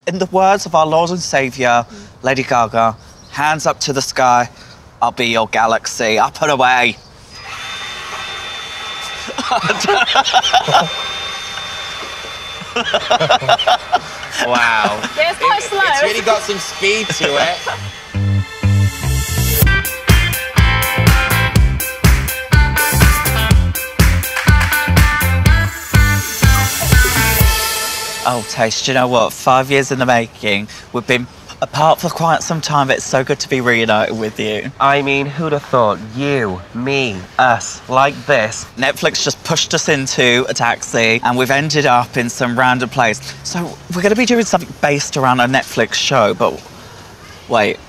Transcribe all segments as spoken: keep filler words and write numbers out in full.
In the words of our Lord and Saviour, Lady Gaga, hands up to the sky, I'll be your galaxy, up and away. Wow. Yeah, it's quite it, slow. It's really got some speed to it. Oh, Tayce, do you know what? Five years in the making. We've been apart for quite some time. It's so good to be reunited with you. I mean, who'd have thought you, me, us, like this? Netflix just pushed us into a taxi and we've ended up in some random place. So we're going to be doing something based around a Netflix show, but wait.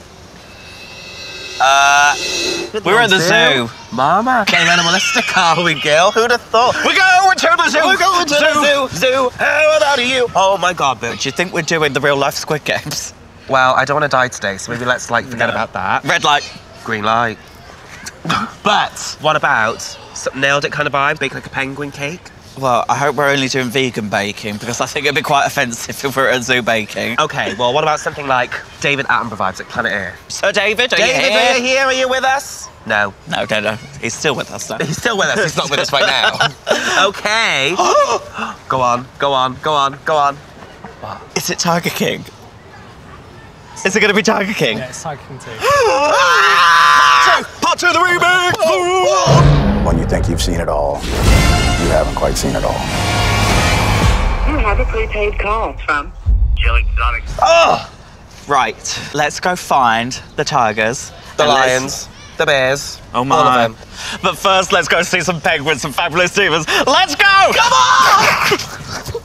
Uh, we're at the zoo. Mama, getting animalistic, are we, girl? Who'd have thought? We're going to the zoo. We're going to zoo. the zoo. Zoo. How about you? Oh my God, bitch. Do you think we're doing the real life Squid Games? Well, I don't want to die today, so maybe let's like forget No. about that. Red light. Green light. But what about some nailed it kind of vibe? Bake like a penguin cake? Well, I hope we're only doing vegan baking because I think it'd be quite offensive if we're at zoo baking. Okay, well, what about something like David Attenborough vibes, like Planet Earth? So, David, are David, you here? are you here? Are you with us? No. No, no, no. He's still with us, though. He's still with us. He's not with us right now. Okay. Go on, go on, go on, go on. What? Is it Tiger King? Is it going to be Tiger King? Yeah, it's Tiger King too. Ah! Part two of the remake! When you think you've seen it all, you haven't quite seen it all. You have a prepaid call from Jelly Sonic. Oh! Right, let's go find the tigers. The and let's- lions, the bears, Oh my. all of them. But first, let's go see some penguins and fabulous divas. Let's go! Come on!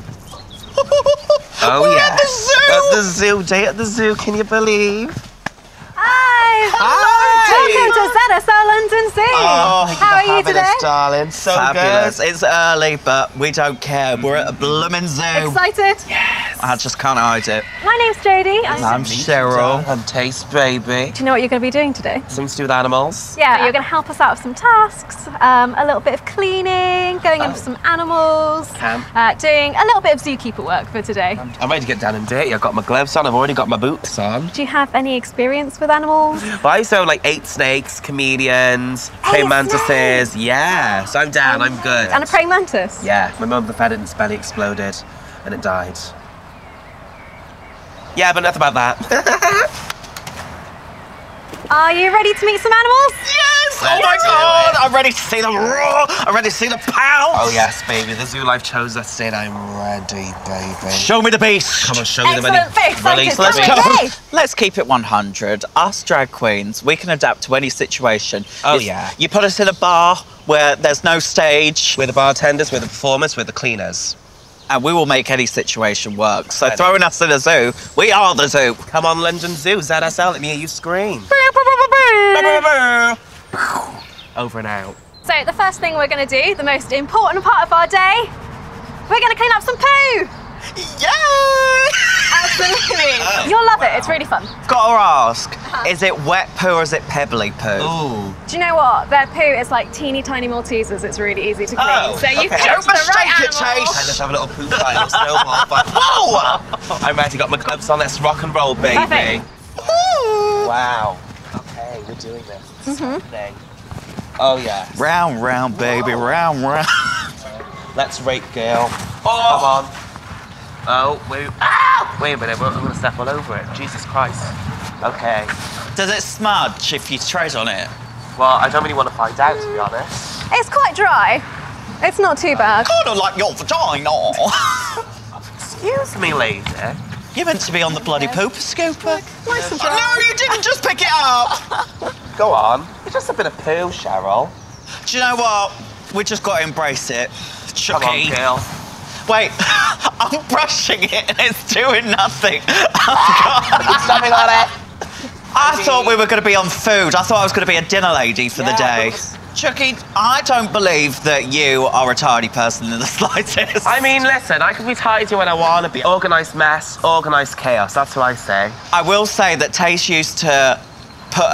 Oh We're yeah. at the zoo! At the zoo, day at the zoo, can you believe? Hi! Hi! Welcome to Z S L London Zoo! Oh, How are you today? darling. So Fabulous. good. It's early, but we don't care. We're at a bloomin' zoo. Excited? I just can't hide it. My name's Jodie. I'm... I'm Cheryl. I'm Tayce, baby. Do you know what you're going to be doing today? Something to do with animals. Yeah, you're going to help us out with some tasks, um, a little bit of cleaning, going in for some animals, Camp. uh, doing a little bit of zookeeper work for today. I'm ready to get down and dirty. I've got my gloves on. I've already got my boots on. Do you have any experience with animals? Well, I used to own like eight snakes, chameleons, praying Eight mantises. Yeah, so I'm down. I'm good. And a praying mantis? Yeah, my mum fed it and its belly exploded and it died. Yeah, but enough about that. Are you ready to meet some animals? Yes! Oh Let's my do God! it. I'm ready to see the roar! I'm ready to see the pounce! Oh yes, baby. The zoo life chose us today and I'm ready, baby. Show me the beast! Come on, show me the money. Excellent, very excited. Release Let's the go. beast. Hey. Let's keep it one hundred. Us drag queens, we can adapt to any situation. Oh, If yeah. You put us in a bar where there's no stage, We're the bartenders, we're the performers, we're the cleaners. and we will make any situation work. So Ready. throwing us in a zoo, we are the zoo. Come on, London Zoo, Z S L, let me hear you scream. Over and out. So the first thing we're going to do, the most important part of our day, we're going to clean up some poo. Yay! Absolutely. You'll love it. It's really fun. Gotta ask, is it wet poo or is it pebbly poo? Ooh. Do you know what? Their poo is like teeny tiny Maltesers. It's really easy to clean. Oh, so you okay. picked Don't the mistake right it, animal. Tayce. Hey, let's have a little poop fight, a snowball fight. Whoa! I'm ready, got my gloves on, let's rock and roll, baby. Perfect. Wow. Okay, we're doing this. It's happening. Oh, yeah. Round, round, baby, round, round. Let's rake, girl. Oh. Come on. Oh, wait. Ah! Wait a minute, we're, I'm going to step all over it. Jesus Christ. Okay. Does it smudge if you tread on it? Well, I don't really want to find out, to be honest. It's quite dry. It's not too bad. Kind of like your vagina. Excuse me, lady. You're meant to be on the bloody pooper scooper. Nice and Oh, no, you didn't just pick it up. Go on. It's just a bit of poo, Cheryl. Do you know what? We just got to embrace it. Come on, Chucky. girl. Wait, I'm brushing it and it's doing nothing. Stepping on it. I thought we were going to be on food. I thought I was going to be a dinner lady for Yeah, the day. but- Chucky, I don't believe that you are a tidy person in the slightest. I mean, listen, I can be tidy when I want to be. Organised mess, organised chaos. That's what I say. I will say that Tayce used to put a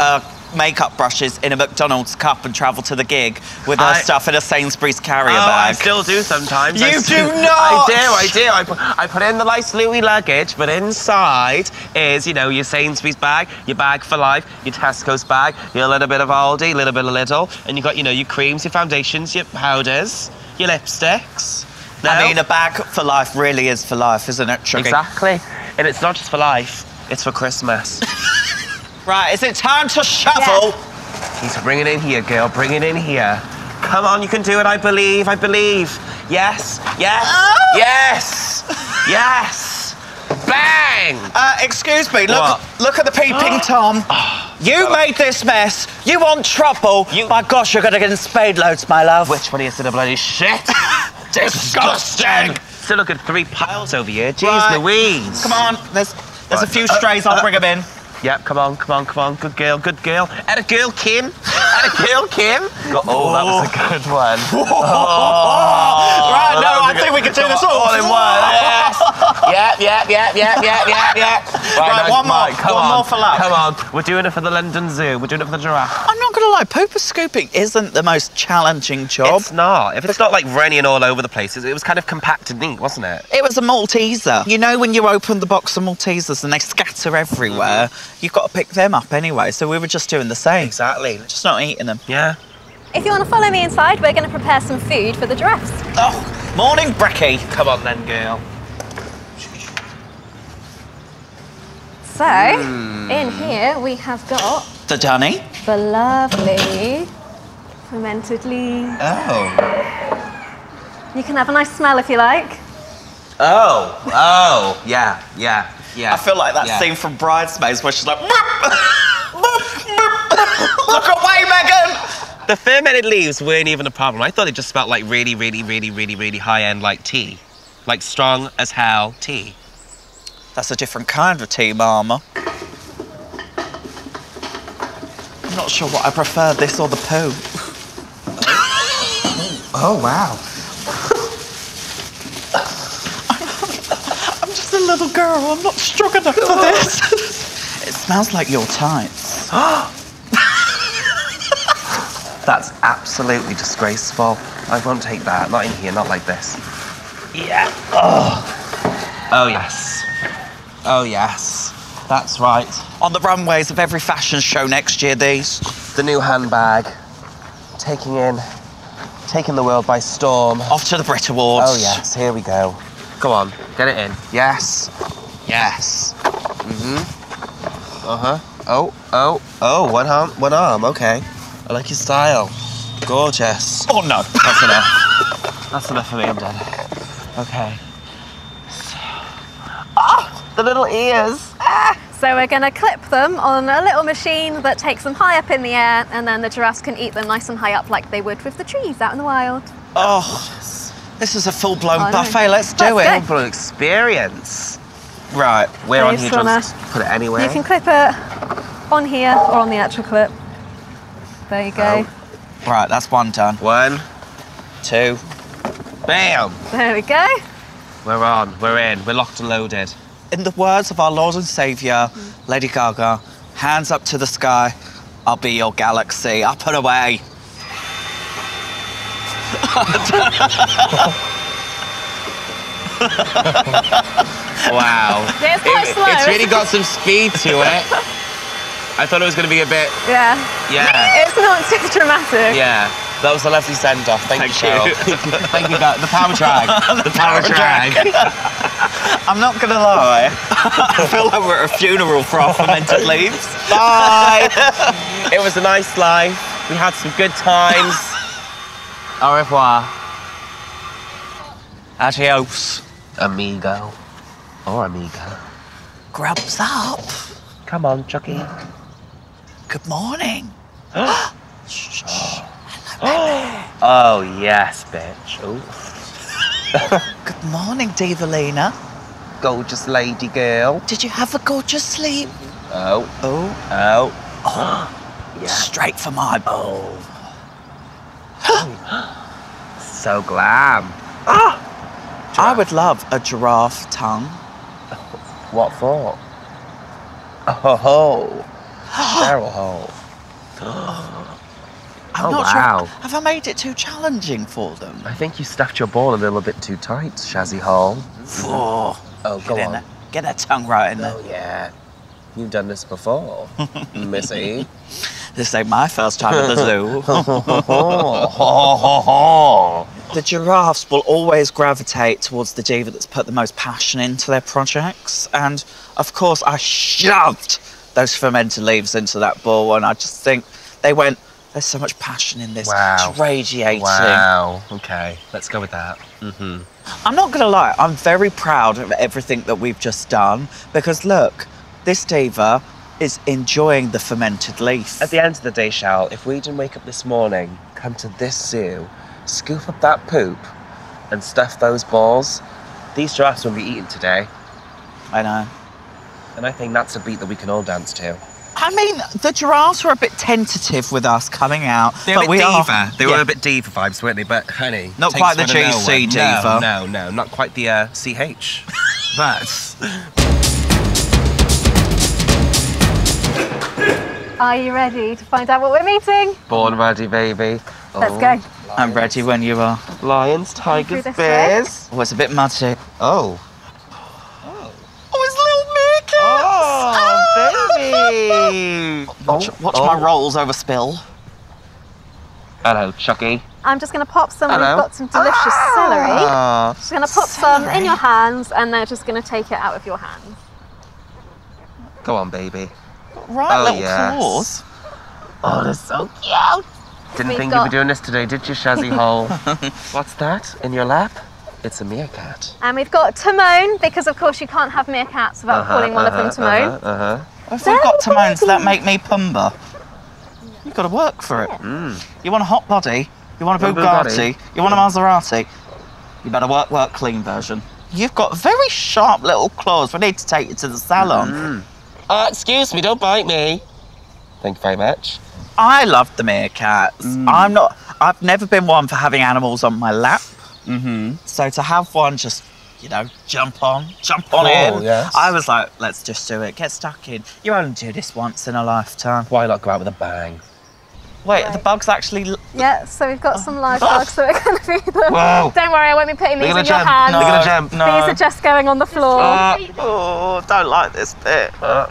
makeup brushes in a McDonald's cup and travel to the gig with her I- stuff in a Sainsbury's carrier Oh, bag? I still do sometimes. You I do still- not! I do, I do. I put, I put in the nice Louis luggage, but inside is, you know, your Sainsbury's bag, your bag for life, your Tesco's bag, your little bit of Aldi, little bit of Lidl, and you got, you know, your creams, your foundations, your powders, your lipsticks. No? I mean, a bag for life really is for life, isn't it, Sugar? Exactly. And it's not just for life, it's for Christmas. Right, is it time to shuffle? He's bringing it in here, girl, bring it in here. Come on, you can do it, I believe, I believe. Yes, yes, Oh. yes, yes. Bang! Uh, excuse me, look, What? look at the peeping Tom. You made this mess. You want trouble. You- My gosh, you're gonna get in spade loads, my love. Which one is it, a bloody shit? Disgusting. Still look at three piles over here. Jeez Right. Louise. Come on, there's there's a few Uh, strays. I'll bring them in. Yep, come on, come on, come on. Good girl, good girl. And a girl, Kim. And a girl, Kim. Oh, that was a good one. right, no, that was I a think good- we can do this all. All in one, yes. Yep, yep, yep, yep, yep, yep, yep. Right, one more, come one on, more for luck. Come on, we're doing it for the London Zoo. We're doing it for the giraffe. I'm not gonna lie, pooper scooping isn't the most challenging job. It's not. If it's not like running all over the place, it was kind of compact and neat, wasn't it? It was a Malteser. You know when you open the box of Maltesers and they scatter everywhere, you've got to pick them up anyway, so we were just doing the same. Exactly. Just not eating them. Yeah. If you want to follow me inside, we're going to prepare some food for the giraffes. Oh, morning, Brecky. Come on then, girl. So, in here we have got The Dunny. the lovely fermented leaves. Oh. You can have a nice smell if you like. Oh. Oh. Yeah. Yeah. Yeah. I feel like that yeah. scene from Bridesmaids where she's like, look away, Megan! The fermented leaves weren't even a problem. I thought it just smelled like really, really, really, really, really high-end like tea. Like strong as hell tea. That's a different kind of tea, Mama. I'm not sure what I prefer, this or the poo. Oh, wow. I'm just a little girl, I'm not strong enough for this. It smells like your tights. That's absolutely disgraceful. I won't take that. Not in here, not like this. Yeah. Oh. Oh, yes. Oh, yes. That's right. On the runways of every fashion show next year, these. The new handbag. Taking in, taking the world by storm. Off to the Brit Awards. Oh, yes. Here we go. Go on. Get it in. Yes. Yes. Mm-hmm. Uh-huh. Oh, oh, oh, one arm, one arm. Okay. I like your style. Gorgeous. Oh, no. That's enough. That's enough for me, I'm done. Okay. Ah! The little ears! Ah! So we're going to clip them on a little machine that takes them high up in the air, and then the giraffes can eat them nice and high up like they would with the trees out in the wild. Oh, this is a full-blown Oh, no. buffet. Let's do Let's it. go. Full experience. Right. Where on Just here, wanna- just put it anywhere. You can clip it on here or on the actual clip. There you go. Right, that's one done. One, Two. bam! There we go. We're on, we're in, we're locked and loaded. In the words of our Lord and Saviour, Lady Gaga, hands up to the sky, I'll be your galaxy, up and away. Wow. Yeah, it's quite It- slow. It's really got some speed to it. I thought it was going to be a bit, Yeah. yeah, It's not too dramatic. yeah. That was a lovely send-off. Thank, Thank you, Cheryl. you. Thank you, guys. The power drag. The power drag. I'm not gonna lie, I feel like we're at a funeral for our fermented leaves. Bye. It was a nice life. We had some good times. Au revoir. Adios. Amigo. Or amiga. Grubs up. Come on, Chucky. Good morning. Oh, yes, bitch. Oh. Good morning, Divalina. Gorgeous lady girl. Did you have a gorgeous sleep? Oh. Oh, Oh. Yeah. straight for my bowl. So glam. I would love a giraffe tongue. What for? Oh ho. Cheryl ho. I'm Oh, not wow. sure. Have I made it too challenging for them? I think you stuffed your ball a little bit too tight, Shazzy Hole. Oh, Oh, go get in on. there. Get that tongue right in there. Oh, yeah. You've done this before, Missy. This ain't my first time at the zoo. The giraffes will always gravitate towards the diva that's put the most passion into their projects. And of course, I shoved those fermented leaves into that bowl, and I just think they went, there's so much passion in this. Wow. It's radiating. Wow. Okay, let's go with that. Mm-hmm. I'm not gonna lie, I'm very proud of everything that we've just done, because look, this diva is enjoying the fermented leaf. At the end of the day, Shal, if we didn't wake up this morning, come to this zoo, scoop up that poop, and stuff those balls, these giraffes won't be eaten today. I know. And I think that's a beat that we can all dance to. I mean, the giraffes were a bit tentative with us coming out. They were but a bit we diva. Are, They were yeah. a bit diva vibes, weren't they? But, honey... Not takes quite the one to know G C one. diva. No, no, no, not quite the uh, C H. But... Are you ready to find out what we're meeting? Born ready, baby. Let's Oh. go. I'm ready when you are. Lions, Through tigers, this bears. Oh, it's a bit muddy. Oh. Oh, it's little meerkats! Oh, baby! Watch, watch Oh. my rolls over spill. Hello, Chucky. I'm just going to pop some. Hello. We've got some delicious celery. Ah. Just going to pop some in your hands, and they're just going to take it out of your hands. Go on, baby. Right, Oh, little yes. claws. Oh, that's so cute. Didn't We've think got- you'd be doing this today, did you, Shazzy Hole? What's that in your lap? It's a meerkat. And we've got Timon, because of course you can't have meerkats without Uh-huh, calling one of them uh-huh, Timon. Uh-huh, uh-huh. If we've got Timon, does that make me Pumbaa? You've got to work for it. Mm. You want a hot body? You want a Want a Bugatti? Bugatti? You want a Maserati? You better work, work, clean version. You've got very sharp little claws. We need to take you to the salon. Mm. Uh, excuse me, don't bite me. Thank you very much. I love the meerkats. Mm. I'm not. I've never been one for having animals on my lap. Mm-hmm. So to have one just, you know, jump on, jump on Cool, in. yes. I was like, let's just do it. Get stuck in. You only do this once in a lifetime. Why not go out with a bang? Wait, the bugs actually. l- Yeah, so we've got some live bugs, so we're going to feed them. Whoa. Don't worry, I won't be putting these They're in gonna your jump. hands. They're gonna jump. No. These are just going on the floor. Uh, Oh, don't like this bit. uh,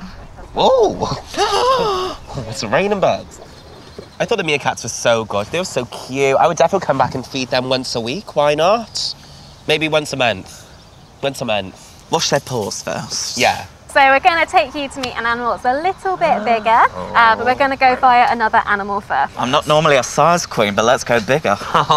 whoa! It's raining bugs. I thought the meerkats were so good. They were so cute. I would definitely come back and feed them once a week. Why not? Maybe once a month. Once a month. Wash their paws first. Yeah. So we're going to take you to meet an animal that's a little bit bigger, uh, but we're going to go via another animal first. I'm not normally a size queen, but let's go bigger.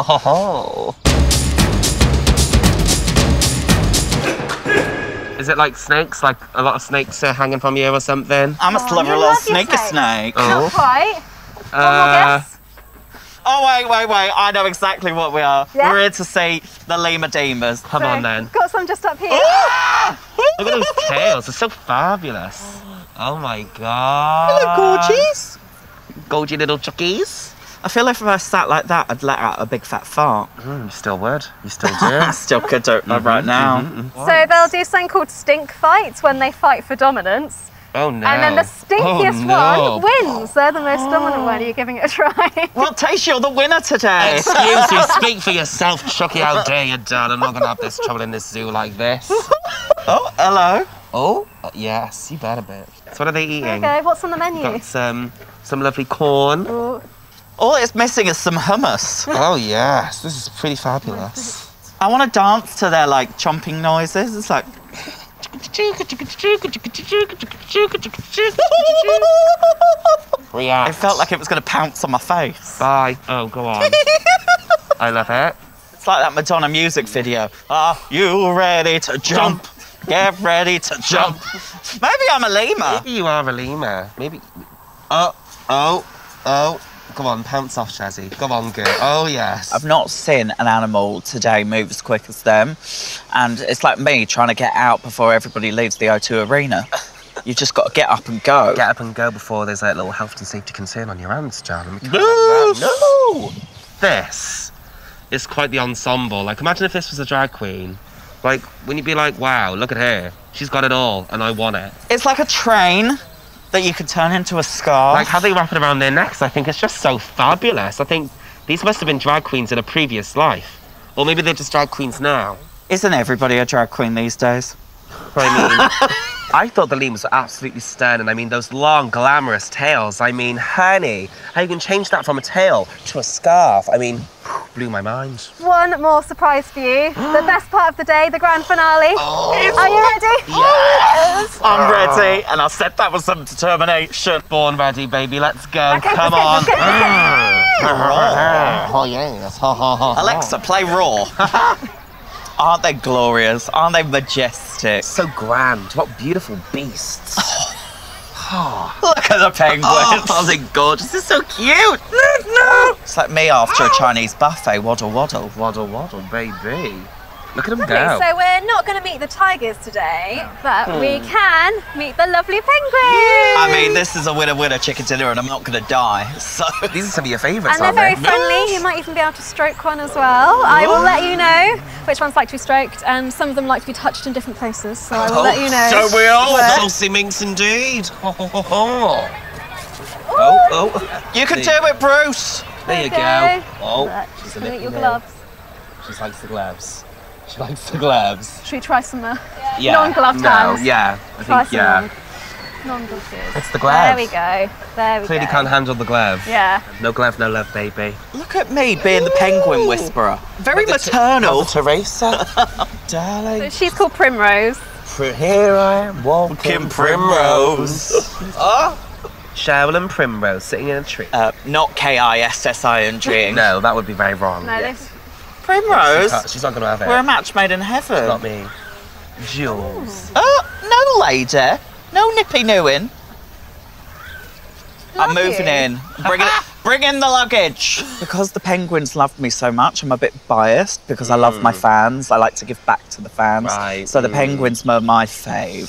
Is it like snakes? Like a lot of snakes are hanging from you or something? I must Oh, love you a little love your snake a snake. snake. Oh. Not quite. One more Uh, guess. Oh, wait, wait, wait. I know exactly what we are. Yeah? We're here to see the lemur demons. come So, on then. Got some just up here. Look at those tails. They're so fabulous. Oh my god. Hello, gorgeous. Gorgy little chuckies. I feel like if I sat like that, I'd let out a big fat fart. Mm, you still would. You still do. I still could do it right now. So they'll do something called stink fights when they fight for dominance. Oh no. And then the stinkiest oh, no. one wins. They're the most dominant one. Are you giving it a try? Well, Tayce, you're the winner today. Excuse you, speak for yourself, Chucky. How dare you, Dad? I'm not going to have this trouble in this zoo like this. Oh, hello. Oh, uh, yes, you better be. So what are they eating? Okay, what's on the menu? Got some, some lovely corn. Ooh. All it's missing is some hummus. Oh, yes, this is pretty fabulous. I want to dance to their, like, chomping noises. It's like... React. It felt like it was going to pounce on my face. Bye. Oh, go on. I love it. It's like that Madonna music video. Are you ready to jump? Get ready to jump. Maybe I'm a lemur. Maybe you are a lemur. Maybe. Oh, oh, oh. Come on, pounce off, Shazzy. Come on, girl. Oh, yes. I've not seen an animal today move as quick as them. And it's like me trying to get out before everybody leaves the O two Arena. You've just got to get up and go. Get up and go before there's a little health and safety concern on your hands, darling. We can't No, have that. No! This is quite the ensemble. Like, imagine if this was a drag queen. Like, wouldn't you be like, wow, look at her. She's got it all, and I want it. It's like a train that you could turn into a scarf. Like how they wrap it around their necks, I think it's just so fabulous. I think these must have been drag queens in a previous life. Or maybe they're just drag queens now. Isn't everybody a drag queen these days? I mean, I thought the lemurs were absolutely stunning. I mean, those long, glamorous tails. I mean, honey, how you can change that from a tail to a scarf. I mean, blew my mind. One more surprise for you. The best part of the day, the grand finale. Oh. Are you ready? Yes! I'm ready, and I said that with some determination. Born ready, baby. Let's go. Okay, Come let's go, on. let's go, let's go. Raw. Oh, yes. Ha, ha, ha. Alexa, play Raw. Aren't they glorious? Aren't they majestic? So grand. What beautiful beasts. Look at the penguins. Oh, they're gorgeous. They're so cute. No, no. It's like me after a Chinese buffet. Waddle, waddle. Waddle, waddle, baby. Look at them Lovely. go. So we're not going to meet the tigers today, but we can meet the lovely penguins. I mean, this is a winner-winner chicken dinner, and I'm not going to die. So These are some of your favourites, And they're aren't very they? friendly. You might even be able to stroke one as well. I will let you know which ones like to be stroked, and some of them like to be touched in different places. So I will let you know. So we all. Where- Saucy minx indeed. Ho, ho, ho, ho. Oh, oh. you can do There- it, Bruce. There you Okay. go. Oh, Look, she's a look at little your bit. gloves. She likes the gloves. She likes the gloves. Should we try some uh, Yeah. non-gloved no, hands? yeah. I Try think, some yeah. non- non-gloved shoes. It's the gloves. There we go. There we Clearly go. can't handle the glove. Yeah. No glove, no love, baby. Look at me being the penguin whisperer. Very maternal. Teresa. So Darling. she's called Primrose. Here I am walking Kim Primrose. Oh. Cheryl and Primrose sitting in a tree. Uh, not K I S S I N G. No, that would be very wrong. No, Yes. this. Primrose. She's not, she's not going to have it. We're a match made in heaven. Not me. Jules. Oh, no, lady. No nippy nooing. I'm Love moving you. in. Bring, it, bring in the luggage. Because the penguins love me so much, I'm a bit biased because I love my fans. I like to give back to the fans. Right, So the mm. penguins are my fave.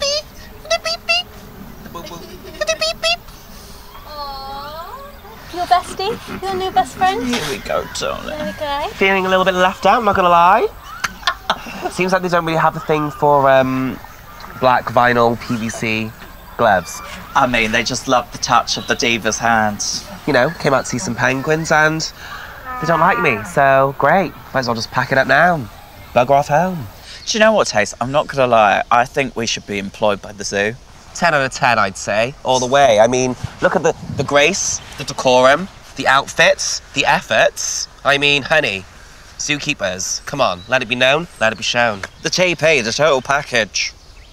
Your bestie? Your new best friend? Here we go, darling. There we go. Feeling a little bit left out, I'm not going to lie. Seems like they don't really have a thing for um, black vinyl P V C gloves. I mean, they just love the touch of the divas' hands. You know, came out to see some penguins and they don't like me, so great. Might as well just pack it up now. Bugger off home. Do you know what, Tayce? I'm not going to lie. I think we should be employed by the zoo. ten out of ten, I'd say, all the way. I mean, look at the, the grace, the decorum, the outfits, the efforts. I mean, honey, Zookeepers, come on, let it be known, let it be shown. The T P, the total package.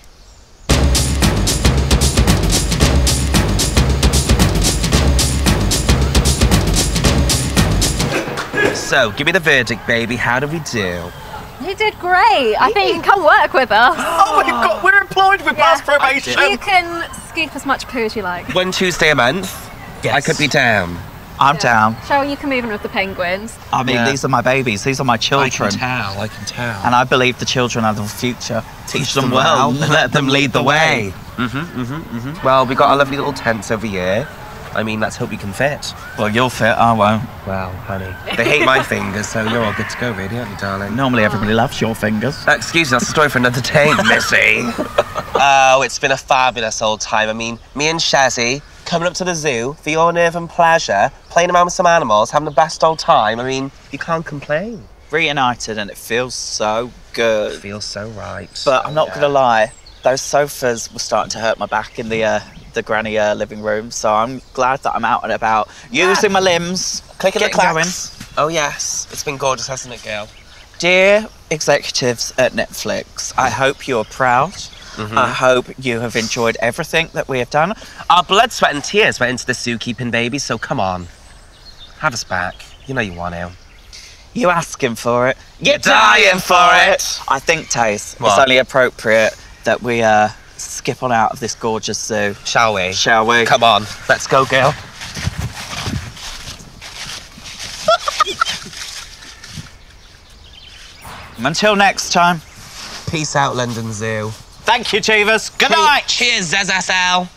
So, give me the verdict, baby. How did we do? You did great. I think you can come work with us. Oh, we've got, we're employed with Yeah. past probation. You can scoop as much poo as you like. One Tuesday a month, I could be down. I'm down. Cheryl, you can move in with the penguins. I mean, Yeah. these are my babies. These are my children. tell, I can tell. And I believe the children are the future. Teach them them well, well, let them lead the way. Mm-hmm, mm-hmm, mm-hmm. Well, we've got our lovely little tents over here. I mean, let's hope we can fit. Well, you'll fit, I won't. Well, honey. They hate my fingers, so you're all good to go, really, aren't you, darling? Normally everybody loves your fingers. Uh, excuse me, that's a story for another day, Missy. Oh, it's been a fabulous old time. I mean, me and Shazzy coming up to the zoo for your nerve and pleasure, playing around with some animals, having the best old time. I mean, you can't complain. Reunited and it feels so good. It feels so right. But I'm not Yeah. gonna lie, those sofas were starting to hurt my back in the uh, the granny uh, living room. So I'm glad that I'm out and about, using my limbs, Clicking the getting going. clacks. Oh, yes. It's been gorgeous, hasn't it, girl? Dear executives at Netflix, I hope you're proud. Mm-hmm. I hope you have enjoyed everything that we have done. Our blood, sweat and tears went into the zookeeping, baby, so come on. Have us back. You know you want to. You asking for it? You're dying for it. I think, Tayce, What? it's only appropriate that we uh, skip on out of this gorgeous zoo. Shall we? Shall we? Come on. Let's go, girl. Until next time. Peace out, London Zoo. Thank you, Chivas. Good night. Cheers, Zazasal.